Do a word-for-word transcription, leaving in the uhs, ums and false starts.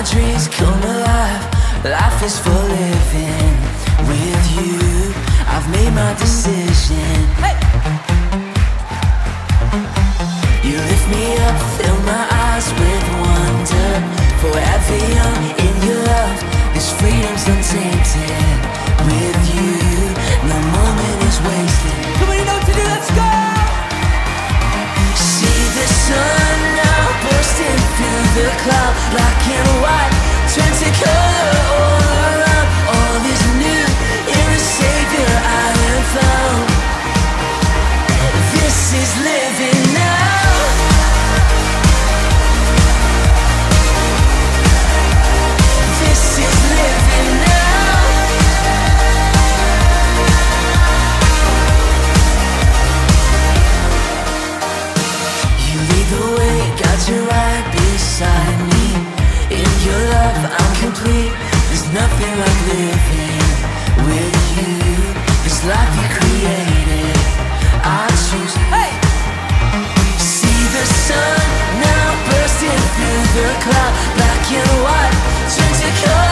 dreams come alive. Life is for living. With you, I've made my decision. Hey! You lift me up, fill my eyes with wonder. Forever young in your love, this freedom's untainted. With you, no moment is wasted. Come on, you know what to do, let's go! See the sun now bursting through the cloud. Black and white, turn to color all around. All is new, in the Savior I am found. This is living now. This is living now. You lead the way, got you right beside me. In your love I'm complete. There's nothing like living with you. This life you created, I choose. Hey! See the sun now bursting through the cloud. Black and white, turn to color.